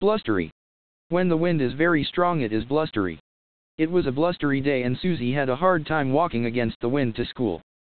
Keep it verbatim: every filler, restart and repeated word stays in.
Blustery. When the wind is very strong it is blustery. It was a blustery day and Susie had a hard time walking against the wind to school.